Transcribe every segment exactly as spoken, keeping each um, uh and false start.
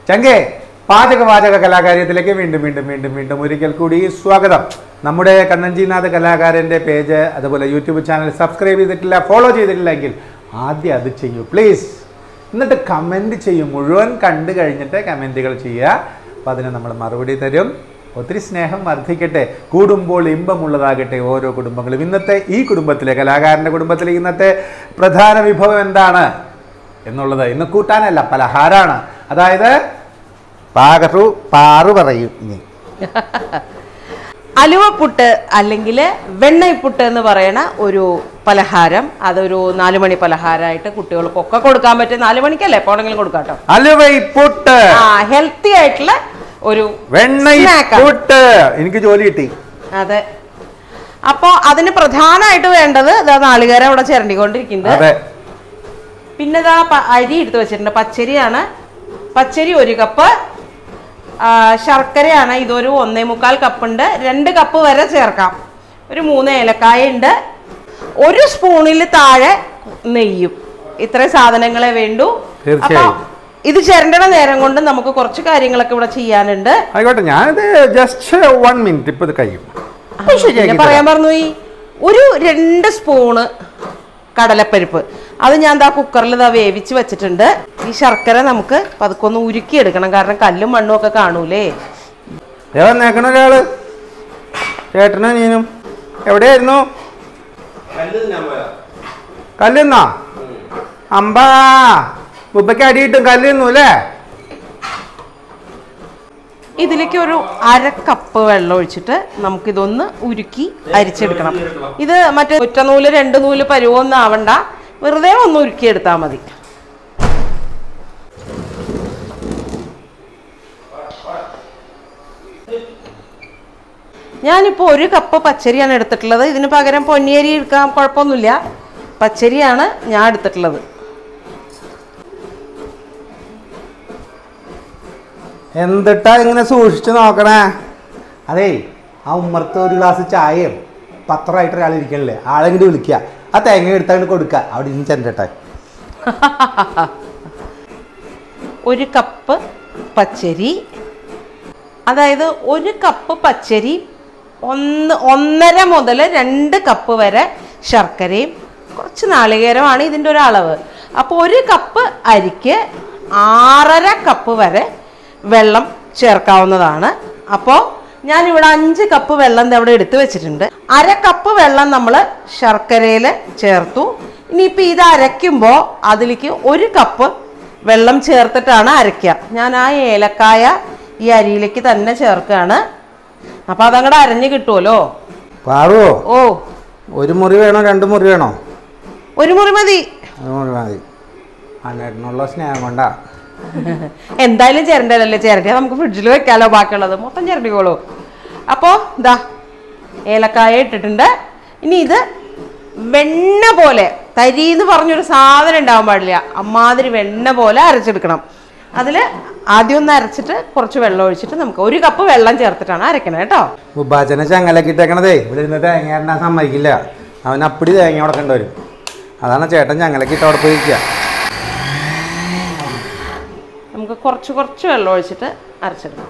ചങ്കേ പാചക വാചക കലാകാര്യത്തിലേക്ക് വീണ്ടും വീണ്ടും വീണ്ടും വീണ്ടും ഒരിക്കൽ കൂടി സ്വാഗതം. നമ്മുടെ കണ്ണൻജിനാഥ് കലാകാരൻ്റെ പേജ് അതുപോലെ യൂട്യൂബ് ചാനൽ സബ്സ്ക്രൈബ് ചെയ്തിട്ടില്ല, ഫോളോ ചെയ്തിട്ടില്ലെങ്കിൽ ആദ്യം അത് ചെയ്യൂ പ്ലീസ്. എന്നിട്ട് കമൻറ്റ് ചെയ്യും, മുഴുവൻ കണ്ടു കഴിഞ്ഞിട്ട് കമൻറ്റുകൾ ചെയ്യുക. അപ്പോൾ അതിന് നമ്മൾ മറുപടി തരും. ഒത്തിരി സ്നേഹം വർദ്ധിക്കട്ടെ, കൂടുമ്പോൾ ഇമ്പമുള്ളതാകട്ടെ ഓരോ കുടുംബങ്ങളും. ഇന്നത്തെ ഈ കുടുംബത്തിലെ കലാകാരൻ്റെ കുടുംബത്തിലെ ഇന്നത്തെ പ്രധാന വിഭവം എന്താണ് എന്നുള്ളത് ഇന്ന് കൂട്ടാനല്ല, പലഹാരമാണ്. അതായത് പാകറു പാറു പറയും ഇനി അലുവപ്പുട്ട് അല്ലെങ്കിൽ വെണ്ണയ്പുട്ട് എന്ന് പറയുന്ന ഒരു പലഹാരം. അതൊരു നാലുമണി പലഹാരമായിട്ട് കുട്ടികൾക്കൊക്കെ കൊടുക്കാൻ പറ്റും. നാലു മണിക്കല്ലേ എപ്പോഴെങ്കിലും കൊടുക്കാം കേട്ടോ. അലുവൈപ്പുട്ട് ആ ഹെൽത്തി ആയിട്ടുള്ള ഒരു വെണ്ണയ്പുട്ട്. എനിക്ക് ജോലി കിട്ടി. അതെ. അപ്പോ അതിന് പ്രധാനമായിട്ട് വേണ്ടത് ഇതാ നാളികേരം ഇവിടെ ചിരണ്ടിക്കൊണ്ടിരിക്കുന്നത്. പിന്നെ ഇതാ അരി എടുത്ത് വെച്ചിട്ടുണ്ട്. പച്ചരിയാണ്. പച്ചരി ഒരു കപ്പ്. ശർക്കരയാണ്. ഇതൊരു ഒന്നേ മുക്കാൽ കപ്പുണ്ട്. രണ്ട് കപ്പ് വരെ ചേർക്കാം. ഒരു മൂന്ന് ഏലക്കായ ഉണ്ട്. ഒരു സ്പൂണിൽ താഴെ നെയ്യും. ഇത്രയും സാധനങ്ങളെ വേണ്ടു. അപ്പൊ ഇത് ചിരണ്ടണ നേരം കൊണ്ട് നമുക്ക് കുറച്ച് കാര്യങ്ങളൊക്കെ ഇവിടെ ചെയ്യാനുണ്ട്. ആയിക്കോട്ടെ, ഞാനിത് ജസ്റ്റ് വൺ മിനിറ്റ് ഇപ്പൊ ഇത് കഴിയും. പറയാൻ പറഞ്ഞു. ഈ ഒരു രണ്ട് സ്പൂണ് കടലപ്പരിപ്പ് അത് ഞാൻ ദാ കുക്കറിൽ ഇതാ വേവിച്ച് വെച്ചിട്ടുണ്ട്. ഈ ശർക്കര നമുക്ക് പതുക്കൊന്ന് ഉരുക്കി എടുക്കണം, കാരണം കല്ലും മണ്ണും ഒക്കെ കാണൂലേ. നേക്കണ ഒരാള് ചേട്ടനും നീനും എവിടെയായിരുന്നു? കല്ലുന്നാ അമ്പാ ഉപ്പയ്ക്ക് അടി കിട്ടും. കല്ലുന്നു അല്ലേ? ഇതിലേക്ക് ഒരു അര കപ്പ് വെള്ളം ഒഴിച്ചിട്ട് നമുക്കിതൊന്ന് ഉരുക്കി അരിച്ചെടുക്കണം. ഇത് മറ്റേ ഒറ്റ നൂല് രണ്ട് നൂല് പരുവൊന്നും ആവണ്ട, വെറുതെ ഒന്ന് ഉരുക്കിയെടുത്താൽ മതി. ഞാനിപ്പോൾ ഒരു കപ്പ് പച്ചരിയാണ് എടുത്തിട്ടുള്ളത്. ഇതിന് പകരം പൊന്നിയരി എടുക്കാം, കുഴപ്പമൊന്നുമില്ല. പച്ചരിയാണ് ഞാൻ എടുത്തിട്ടുള്ളത്. എന്തിട്ടാ ഇങ്ങനെ സൂക്ഷിച്ച് നോക്കണേ? അതേ, ആ ഉമ്മർത്ത് ഒരു ഗ്ലാസ് ചായയും പത്രമായിട്ട് ഒരാൾ ഇരിക്കണില്ലേ, ആളെങ്കിലും വിളിക്കുക, ആ തേങ്ങ എടുത്താണ്ട് കൊടുക്കുക. അവിടെ ഇന്ന് ചെണ്ടട്ടെ. ഒരു കപ്പ് പച്ചരി, അതായത് ഒരു കപ്പ് പച്ചരി ഒന്ന് ഒന്നര മുതൽ രണ്ട് കപ്പ് വരെ ശർക്കരയും കുറച്ച് നാളികേരമാണ് ഇതിൻ്റെ ഒരു അളവ്. അപ്പോൾ ഒരു കപ്പ് അരിക്ക് ആറര കപ്പ് വരെ വെള്ളം ചേർക്കാവുന്നതാണ്. അപ്പോൾ ഞാനിവിടെ അഞ്ച് കപ്പ് വെള്ളം ഇവിടെ എടുത്തു വെച്ചിട്ടുണ്ട്. അര കപ്പ് വെള്ളം നമ്മൾ ശർക്കരയിൽ ചേർത്തു. ഇനിയിപ്പോൾ ഇത് അരയ്ക്കുമ്പോൾ അതിലേക്ക് ഒരു കപ്പ് വെള്ളം ചേർത്തിട്ടാണ് അരയ്ക്കുക. ഞാൻ ആ ഏലക്കായ ഈ അരിയിലേക്ക് തന്നെ ചേർക്കുകയാണ്. അപ്പോൾ അതങ്ങടെ അരഞ്ഞ് കിട്ടുമല്ലോ. പാറുവോ? ഓ, ഒരു മുറി വേണോ രണ്ട് മുറി വേണോ? ഒരു മുറി മതി. ഒരു മുറി മതി. അന്നേരത്തിനുള്ള സ്നേഹം കൊണ്ടാ. എന്തായാലും ചിരണ്ടല്ലേ, ചിരണ്ടിയാൽ നമുക്ക് ഫ്രിഡ്ജിൽ വെക്കാലോ. ബാക്കിയുള്ളത് മൊത്തം ചിരണ്ടിക്കോളൂ. അപ്പോൾ ഇതാ ഏലക്കായ ഇട്ടിട്ടുണ്ട്. ഇനി ഇത് വെണ്ണ പോലെ, തരി എന്ന് പറഞ്ഞൊരു സാധനം ഉണ്ടാവാൻ പാടില്ല, അമ്മാതിരി വെണ്ണ പോലെ അരച്ചെടുക്കണം. അതിൽ ആദ്യം ഒന്ന് അരച്ചിട്ട് കുറച്ച് വെള്ളം ഒഴിച്ചിട്ട് നമുക്ക് ഒരു കപ്പ് വെള്ളം ചേർത്തിട്ടാണ് അരക്കണത് കേട്ടോ. ഉപാചന ചങ്ങലൊക്കെ ഇട്ടേക്കണതേ ഇവിടെ ഇരുന്ന് തേങ്ങ ഇടാൻ സമ്മതിക്കില്ല. അവൻ അപ്പടി തേങ്ങ ഉടക്കേണ്ടി വരും. അതാണ് ചേട്ടൻ ചങ്ങലൊക്കെ ഇട്ട് അവിടെ പോയിരിക്കുക. നമുക്ക് കുറച്ച് കുറച്ച് വെള്ളം ഒഴിച്ചിട്ട് അരച്ചെടുക്കാം.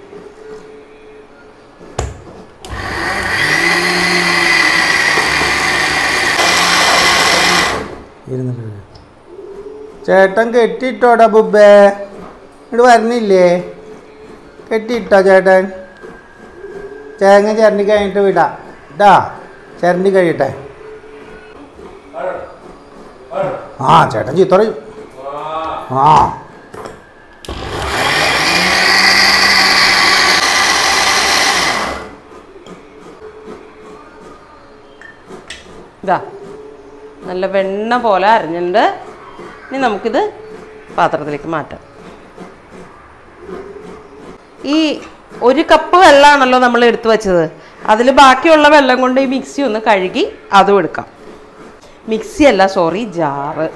ചേട്ടൻ കെട്ടിയിട്ടോടാ ബുബേ, ഇവിടെ വരണില്ലേ? കെട്ടിയിട്ടോ ചേട്ടൻ? തേങ്ങ ചിരണ്ടി കഴിഞ്ഞിട്ട് വിടാം ഇട്ടാ, ചിരണ്ടി കഴിയട്ടെ. ആ ചേട്ടൻ ചീത്ത പറയും. ആ ഇതാ നല്ല വെണ്ണ പോലെ അരഞ്ഞിട്ടുണ്ട്. ഇനി നമുക്കിത് പാത്രത്തിലേക്ക് മാറ്റാം. ഈ ഒരു കപ്പ് വെള്ളമാണല്ലോ നമ്മൾ എടുത്തു വെച്ചത്. അതിൽ ബാക്കിയുള്ള വെള്ളം കൊണ്ട് ഈ മിക്സി ഒന്ന് കഴുകി അതും എടുക്കാം. മിക്സി അല്ല, സോറി, ജാറ്.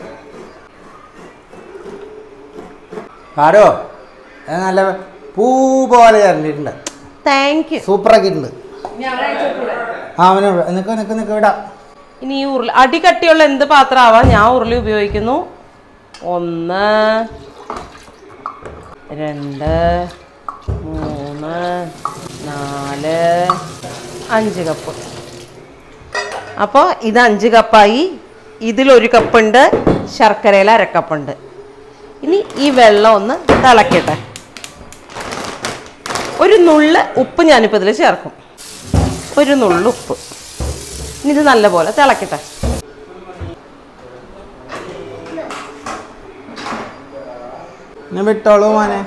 ആരോ നല്ല പൂ പോലെ ചേർന്നിട്ടുണ്ട്. Thank you. സൂപ്പറാക്കിയിട്ടുണ്ട്. ആ അവന് നിൽക്കുക നിൽക്കുക നിൽക്കുക വിടാം. ഇനി ഈ ഉരുളി അടികട്ടിയുള്ള എന്ത് പാത്രം ആവാം, ഞാൻ ഉരുളി ഉപയോഗിക്കുന്നു. ഒന്ന് രണ്ട് മൂന്ന് നാല് അഞ്ച് കപ്പ്. അപ്പോൾ ഇത് അഞ്ച് കപ്പായി. ഇതിലൊരു കപ്പുണ്ട്, ശർക്കരയിൽ അരക്കപ്പുണ്ട്. ഇനി ഈ വെള്ളം ഒന്ന് തിളക്കട്ടെ. ഒരു നുള്ള് ഉപ്പ് ഞാനിപ്പോൾ ഇതിൽ ചേർക്കും. ഒരു നുള്ള് ഉപ്പ്. ഇനി ഇത് നല്ലപോലെ തിളക്കട്ടെ. വിട്ടോളൂ മോനെ.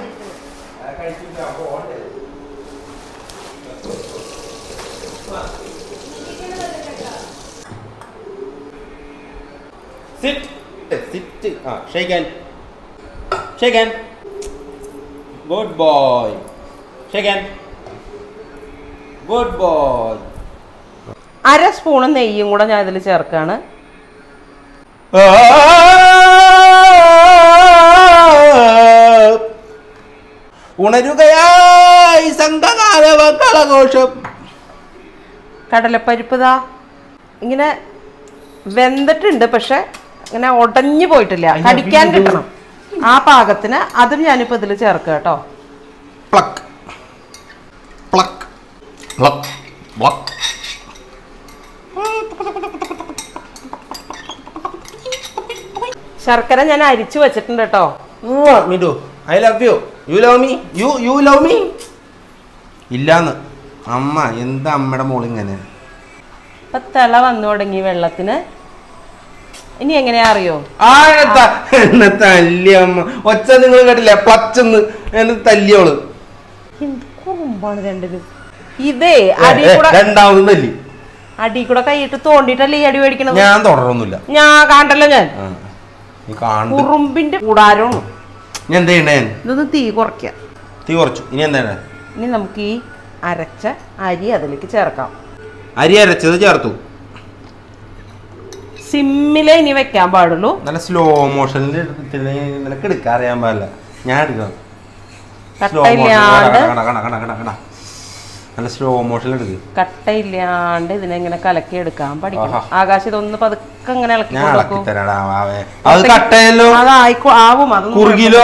Sit. Sit. Ah, shake hand. Shake hand. Good boy. Shake hand. Good boy. അര സ്പൂൺ നെയ്യും കൂടെ ഞാൻ ഇതിൽ ചേർക്കാണ്. ഉണരുകയായി സംഘകാല കളഘോഷം. കടലപ്പരിപ്പ് ദാ ഇങ്ങനെ വെന്തിട്ടുണ്ട്, പക്ഷെ ഇങ്ങനെ ഉടഞ്ഞു പോയിട്ടില്ല. കടിക്കാൻ കിട്ടണം ആ പാകത്തിന്. അതും ഞാനിപ്പോൾ ഇതിൽ ചേർക്കുക കേട്ടോ. പ്ലക്ക് പ്ലക്ക് പ്ലക്ക് പ്ലക്ക്. ശർക്കര ഞാൻ അരിച്ചു വെച്ചിട്ടുണ്ട് കേട്ടോ. Midu, I love you. You love me. You you love me. ഇല്ലാന്ന് അമ്മ. എന്താ അമ്മയുടെ മോളിങ്ങനെ? ഇപ്പൊ തിള വന്നു തുടങ്ങി വെള്ളത്തിന്. ഇനി എങ്ങനെയാ അറിയോ? ആ എന്നെ തല്ലി അമ്മ. ഒച്ച നിങ്ങൾ കേട്ടില്ല? പ്ലച്ചെന്ന് എന്നെ തല്ലിയോള്. എന്ത് കുറുമ്പാണ് രണ്ടിനും. ഇതേ അടി കൂടെ രണ്ടാമതും തല്ലി. അടി കൂടെ കൈയിട്ട് തോണ്ടിട്ടല്ലേ ഈ അടി മേടിക്കണത്. ഞാൻ തുടരൊന്നുമില്ല. ഞാൻ കാണ്ടല്ലോ. ഞാൻ നീ കാണും. കുറുമ്പിന്റെ കൂടാരമാണ്. ഞാൻ എന്താ ചെയ്യണേ? ഇതൊന്ന് തീ കുറയ്ക്ക. തീ കുറച്ചു. ഇനി എന്താണ്? ഇനി നമുക്ക് ഈ അരച്ച അരി അതിലേക്ക് ചേർക്കാം. അരി അരച്ചത് ചേർത്തു. സിമ്മിലേ ഇനി വെക്കാൻ പാടുള്ളൂ. നല്ല സ്ലോ മോഷനിൽ നിനക്ക് എടുക്കാൻ അറിയാൻ പാടില്ല. ഞാൻ എടുക്കാം. കട്ടയില്ലാണ്ട് നല്ല സ്ലോ മോഷനിൽ എടുക്കുക. കട്ടയില്ലാണ്ട് ഇതിനെങ്ങനെ കലക്കി എടുക്കാൻ പഠിക്കണം. ആകാശം ഇതൊന്ന് പതുക്കെ ഇങ്ങനെ ഇളക്കി ഞാൻ ഇളക്കി തരാടാ. അത് കട്ടയല്ലോ. അതായിക്കോ ആവും. അത് കുറുകിലോ.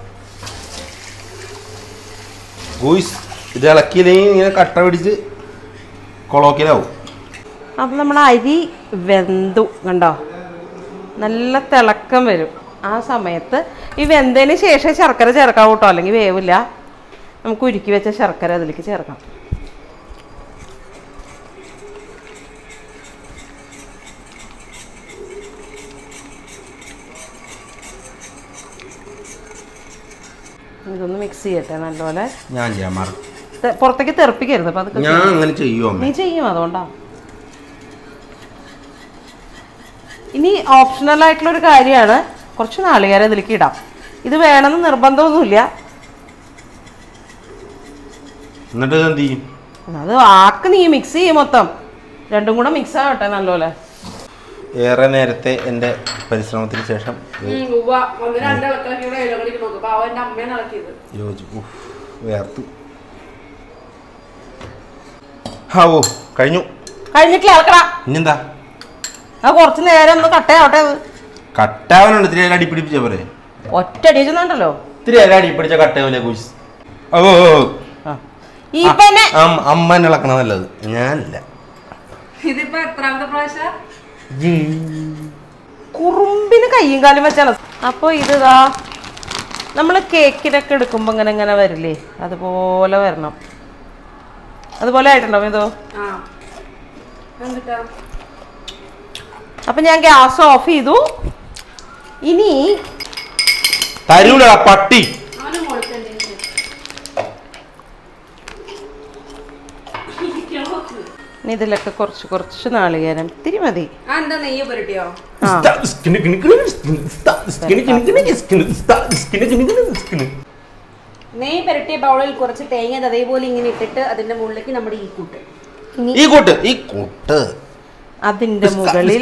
ഇത് ഇളക്കിയില്ലെങ്കിൽ ഇങ്ങനെ കട്ട പിടിച്ച് കൊളോക്കിലാവും. അപ്പം നമ്മൾ അരി വെന്തു കണ്ടോ, നല്ല തിളക്കം വരും. ആ സമയത്ത് ഈ വെന്തതിന് ശേഷം ശർക്കര ചേർക്കാം കേട്ടോ, അല്ലെങ്കിൽ വേവില്ല. നമുക്ക് ഉരുക്കി വെച്ച ശർക്കര അതിലേക്ക് ചേർക്കാം. ഇതൊന്ന് മിക്സ് ചെയ്യട്ടെ നല്ലപോലെ. ഞാൻ ചെയ്യാൻ മാറും. പുറത്തേക്ക് തെറിപ്പിക്കരുത്. അപ്പൊ അതൊക്കെ ഞാൻ അങ്ങനെ ചെയ്യുമോ? നീ ചെയ്യും, അതുകൊണ്ടാ. ഇനി ഓപ്ഷണൽ ആയിട്ടുള്ള ഒരു കാര്യമാണ്, കുറച്ച് നാളികേരം ഇതിലേക്ക് ഇടാം. ഇത് വേണമെന്ന് നിർബന്ധമൊന്നുമില്ല. എന്നിട്ട് എന്ത് ചെയ്യും? അത് ആക്ക് നീ മിക്സ് ചെയ്യും മൊത്തം. രണ്ടും കൂടെ മിക്സ് ആവട്ടെ നല്ലപോലെ. ഏറെ നേരത്തെ എൻ്റെ പരിശ്രമത്തിന് ശേഷം വേർത്തു. ഓ കഴിഞ്ഞു. കഴിഞ്ഞിട്ടില്ല, ഇളക്കടാ. ഇനിയെന്താ? അത് കുറച്ച് നേരം ഒന്ന് കട്ടയാവട്ടെ. കട്ടാവാനുണ്ട്. ഇത്തിരി അടി പിടിപ്പിച്ച പോലെ. ഒറ്റ അടിച്ചുണ്ടല്ലോ. ഇത്തിരി അടി പിടിച്ച കട്ടയാവൂലേ കൂസ്? ഓ അമ്മ ഇളക്കണ നല്ലത്, ഞാനില്ല. ഇതിപ്പോ എത്രാമത്തെ പ്രാവശ്യം? കുറുമ്പിന് കയ്യും കാലും വെച്ചാണ്. അപ്പോൾ ഇതാ നമ്മൾ കേക്കിനൊക്കെ എടുക്കുമ്പോൾ ഇങ്ങനെ ഇങ്ങനെ വരില്ലേ, അതുപോലെ വരണം. അതുപോലെ ആയിട്ടുണ്ടാവും ഇതോ. അപ്പം ഞാൻ ഗ്യാസ് ഓഫ് ചെയ്തു. ഇനി തരൂല പട്ടി. ഇതിലൊക്കെ കുറച്ച് കുറച്ച് നാളികേരം ഇത്തിരി മതി. നെയ്യ് പുരട്ടിയോ? നെയ്യ് പുരട്ടിയ ബൗളിൽ കുറച്ച് തേങ്ങ അതേപോലെ ഇങ്ങനെ ഇട്ടിട്ട് അതിന്റെ മുകളിലേക്ക് നമ്മുടെ ഈ കൂട്ട് ഈ കൂട്ട് ഈ കൂട്ട് അതിന്റെ മുകളിൽ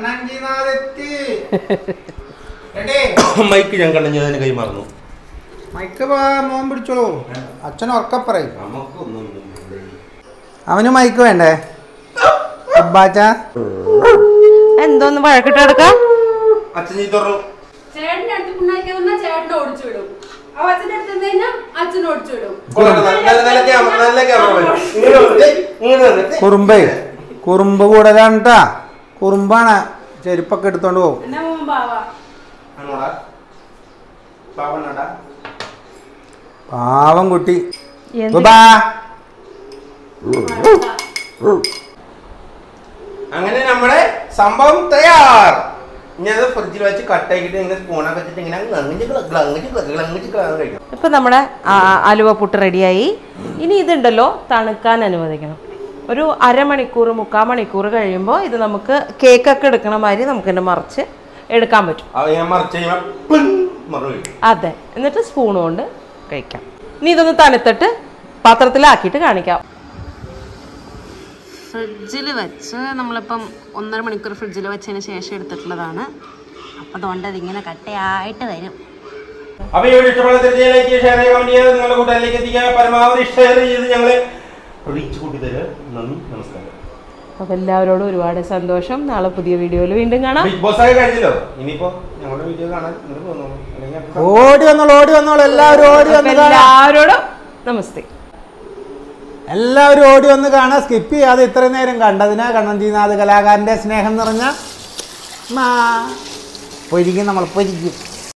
മൈക്ക് ഞാൻ കണ്ണഞ്ഞതിന് കൈമാറുന്നു. മൈക്ക് മോൻ പിടിച്ചോളൂ. അച്ഛൻ ഉറക്ക പറയും. അവന് മൈക്ക് വേണ്ടേ? അബ്ബാച്ച എന്തോന്ന് വഴക്കിട്ട് എടുക്കാം. അച്ഛൻ ചീത്തോറും ചേട്ടന്റെ അടുത്ത് പുണ്ണാക്കാൻ വന്നാൽ ചേട്ടനെ ഓടിച്ചു വിടും. ആ അച്ഛൻ്റെ അടുത്ത് നിന്ന് കഴിഞ്ഞാൽ അച്ഛനെ ഓടിച്ചു വിടും. കുറുമ്പേ കുറുമ്പ് കൂടുതലാണ് ട്ടാ. കുറുമ്പാണ്. ചെരുപ്പൊക്കെ എടുത്തോണ്ട് പോകും. എന്നാ മോൻ ബാവാ. പാവം കുട്ടി. അങ്ങനെ നമ്മുടെ സംഭവം തയ്യാർ. ഇനി അത് ഫ്രിഡ്ജിൽ വെച്ച് കട്ടാക്കിട്ട് ഇങ്ങനെ സ്പൂണൊക്കെ വെച്ചിട്ട് ഇങ്ങനെ കഴിക്കണം. ഇപ്പം നമ്മുടെ അലുവ പുട്ട് റെഡിയായി. ഇനി ഇതുണ്ടല്ലോ തണുക്കാൻ അനുവദിക്കണം. ഒരു അരമണിക്കൂർ മുക്കാൽ മണിക്കൂർ കഴിയുമ്പോൾ ഇത് നമുക്ക് കേക്കൊക്കെ എടുക്കണ മാതിരി നമുക്ക് തന്നെ മറിച്ച് എടുക്കാൻ പറ്റും. അതെ, എന്നിട്ട് സ്പൂൺ കൊണ്ട് കഴിക്കാം. ഇനി ഇതൊന്ന് തണുത്തിട്ട് പാത്രത്തിലാക്കിയിട്ട് കാണിക്കാം. ഫ്രിഡ്ജിൽ വെച്ച് നമ്മളിപ്പം ഒന്നര മണിക്കൂർ ഫ്രിഡ്ജിൽ വെച്ചതിന് ശേഷം എടുത്തിട്ടുള്ളതാണ്. അപ്പം അതുകൊണ്ട് അതിങ്ങനെ കട്ടയായിട്ട് വരും. അപ്പോൾ ഈ വീഡിയോ ഇഷ്ടപ്പെട്ട തീർച്ചയായും ഷെയർ ചെയ്യുക, കമന്റ് ചെയ്യുക, നിങ്ങളുടെ കൂട്ടുകാരിലേക്ക് എത്തിക്കുക. പരമാവധി ഷെയർ ചെയ്ത് ഞങ്ങളെ റീച്ച് കൂട്ടി തരിക. നന്ദി, നമസ്കാരം. അപ്പോൾ എല്ലാവരോടും ഒരുപാട് സന്തോഷം. നാളെ പുതിയ വീഡിയോയിൽ വീണ്ടും കാണാം. ബിഗ് ബോസ് ഒക്കെ കഴിഞ്ഞല്ലോ. ഇനിയിപ്പോൾ ഞങ്ങളുടെ വീഡിയോ കാണാൻ നിങ്ങൾക്ക് തോന്നുന്നു. ഓടി വന്നോളൂ ഓടി വന്നോളൂ എല്ലാവരും ഓടി വന്ന് എല്ലാവരോടും നമസ്തേ. എല്ലാവരും ഓടി വന്ന് കാണാൻ സ്കിപ്പ് ചെയ്യാതെ ഇത്രയും നേരം കണ്ടതിന് കണ്ണൻജിനാഥ് കലാകാരൻ്റെ സ്നേഹം നിറഞ്ഞ പൊരിക്കും. നമ്മൾ പൊരിക്കും.